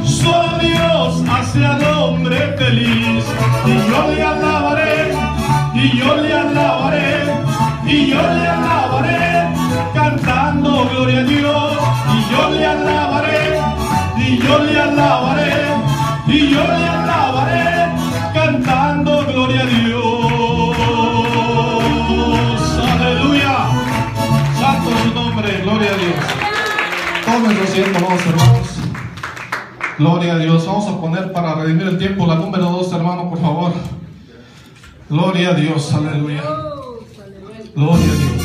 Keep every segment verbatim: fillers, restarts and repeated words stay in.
Solo Dios hace al hombre feliz. Y yo le alabaré, y yo le alabaré, y yo le alabaré, cantando gloria a Dios. Y yo le alabaré, y yo le alabaré, y yo le alabaré, cantando gloria a Dios. Aleluya. Santo su nombre, gloria a Dios. Tomen los asientos, amados hermanos. Gloria a Dios. Vamos a poner para redimir el tiempo la número dos, hermano, por favor. Gloria a Dios, aleluya. Gloria a Dios.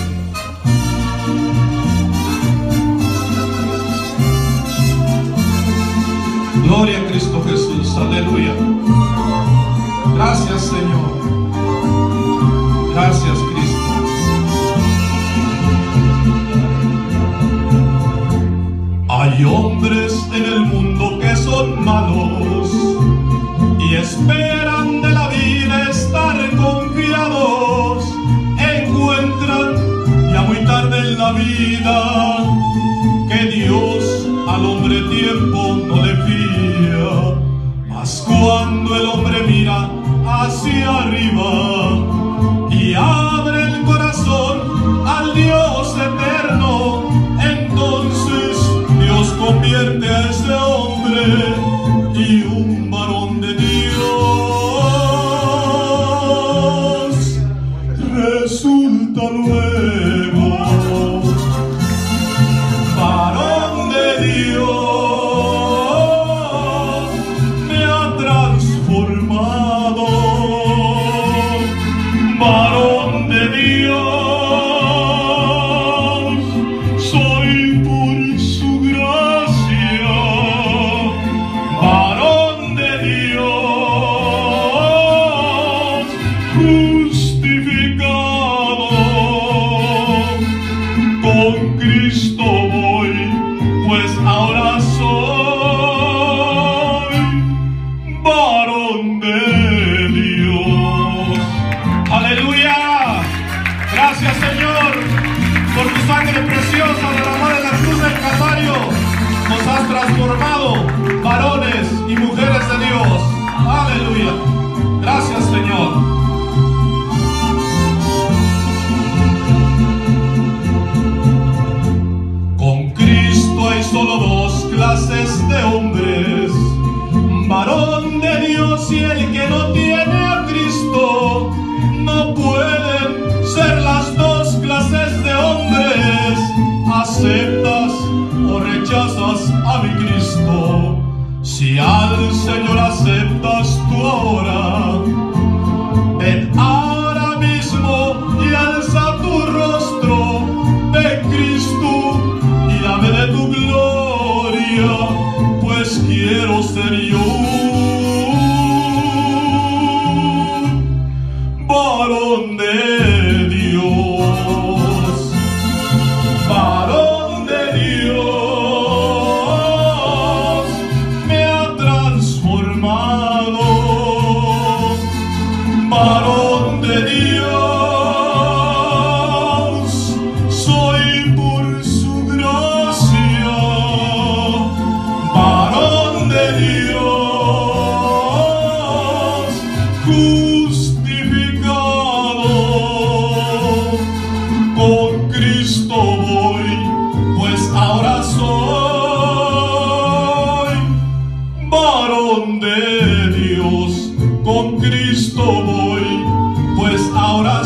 Gloria a Cristo Jesús, aleluya. Gracias, Señor. Gracias, Cristo. Hay hombres en el mundo que son malos y esperan de la vida estar confiados. Encuentran ya muy tarde en la vida que Dios al hombre tiempo no le fía. Mas cuando el hombre mira hacia arriba y abre el corazón al Dios eterno, entonces Dios convierte a ese hombre y un varón de Dios resulta luego varón de Dios. Me ha transformado varón de Dios. Soy por su gracia varón de Dios, justificado. Con Cristo voy, pues ahora soy varón de Dios. Aleluya. Gracias, Señor, por tu sangre preciosa derramada en la cruz del Calvario. Nos has transformado varones y mujeres de Dios. Aleluya. Gracias, Señor. Con Cristo hay solo dos clases de hombres: varón de Dios y el que no tiene a Cristo. No pueden ser las dos clases de hombres. Aceptas o rechazas a mi Cristo. Si al Señor aceptas tú ahora, ven ahora mismo y alza tu rostro de Cristo y dame de tu gloria, pues quiero ser yo varón de Dios, varón de Dios. Me ha transformado varón de Dios. Soy por su gracia varón de Dios, justificado. Con Cristo voy, pues ahora soy varón de Dios. Con Cristo voy, pues ahora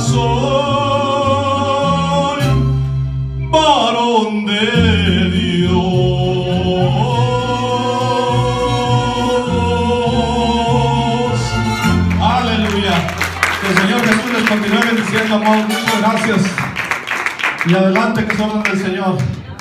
soy varón de Dios. Aleluya. Que el Señor Jesús les continúe bendiciendo, amados. Muchas gracias. Y adelante, que son del Señor.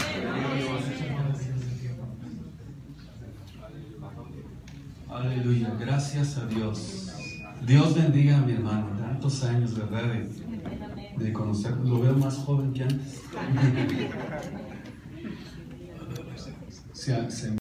Aleluya, gracias a Dios. Dios bendiga a mi hermano. Tantos años, ¿verdad? De, de conocer, lo veo más joven que antes. Se, se